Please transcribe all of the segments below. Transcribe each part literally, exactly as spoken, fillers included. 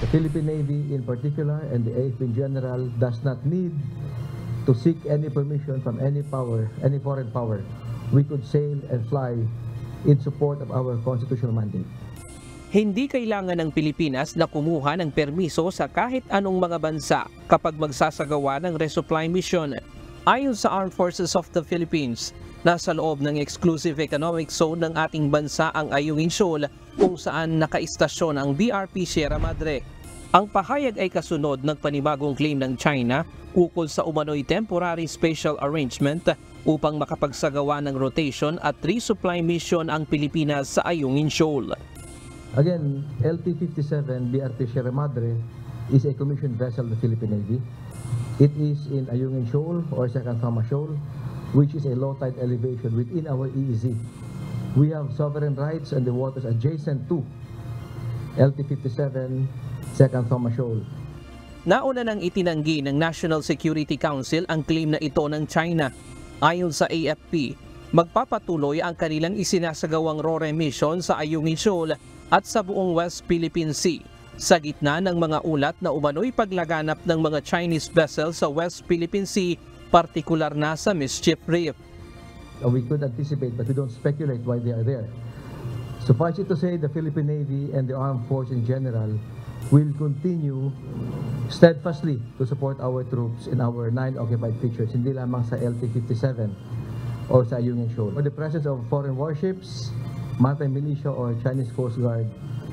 The Philippine Navy in particular and the A F P in general does not need to seek any permission from any power, any foreign power. We could sail and fly in support of our constitutional mandate. Hindi kailangan ng Pilipinas na kumuha ng permiso sa kahit anong mga bansa kapag magsasagawa ng resupply mission. Ayon sa Armed Forces of the Philippines, nasa loob ng exclusive economic zone ng ating bansa ang Ayungin Shoal kung saan nakaistasyon ang B R P Sierra Madre. Ang pahayag ay kasunod ng panibagong claim ng China ukol sa umano'y temporary special arrangement upang makapagsagawa ng rotation at resupply mission ang Pilipinas sa Ayungin Shoal. Again, L T fifty-seven B R P Sierra Madre is a commissioned vessel of the Philippine Navy. It is in Ayungin Shoal or Second Thomas Shoal, which is a low tide elevation within our E E Z. We have sovereign rights on the waters adjacent to L T fifty-seven Second Thomas Shoal. Nauna nang itinanggi ng National Security Council ang claim na ito ng China. Ayon sa A F P, magpapatuloy ang kanilang isinasagawang R O R E mission sa Ayungin Shoal at sa buong West Philippine Sea, sa gitna ng mga ulat na umano'y paglaganap ng mga Chinese vessels sa West Philippine Sea, partikular na sa Mischief Reef. We could anticipate, but we don't speculate why they are there. Suffice it to say, the Philippine Navy and the Armed Force in general will continue steadfastly to support our troops in our nine occupied features, hindi lamang sa L T fifty-seven or sa Ayungin Shoal. For the presence of foreign warships, maritime militia or Chinese Coast Guard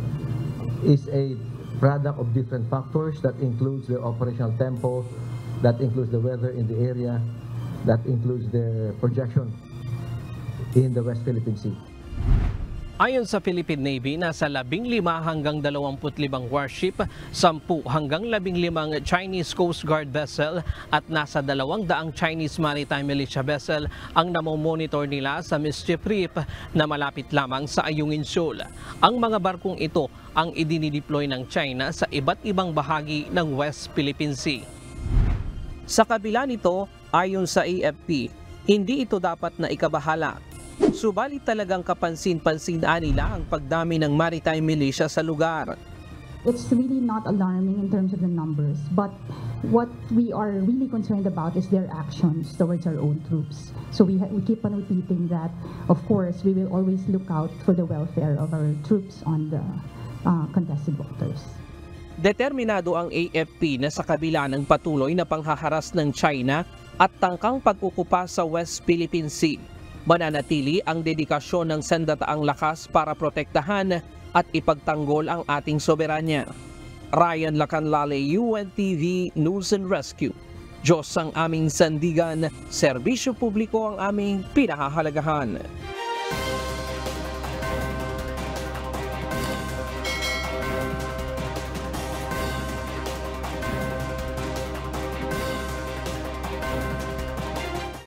is a product of different factors that includes their operational tempo, that includes the weather in the area, that includes their projection in the West Philippine Sea. Ayon sa Philippine Navy, nasa labing lima hanggang dalawamput limang warship, sampu hanggang labing limang Chinese Coast Guard vessel at nasa dalawang daang Chinese Maritime Militia vessel ang namomonitor nila sa Mischief Reef na malapit lamang sa Ayungin Shoal. Ang mga barkong ito ang idinideploy ng China sa iba't ibang bahagi ng West Philippine Sea. Sa kabila nito, ayon sa A F P, hindi ito dapat na ikabahala. Subalit talagang kapansin-pansinan nila ang pagdami ng maritime militia sa lugar. It's really not alarming in terms of the numbers, but what we are really concerned about is their actions towards our own troops. So we, we keep on repeating that, of course, we will always look out for the welfare of our troops on the uh, contested waters. Determinado ang A F P na sa kabila ng patuloy na panghaharas ng China at tangkang pagkukupa sa West Philippine Sea, mananatili ang dedikasyon ng sandataang lakas para protektahan at ipagtanggol ang ating soberanya. Ryan Lacanlale, U N T V News and Rescue. Diyos ang aming sandigan, serbisyo publiko ang aming pinahahalagahan.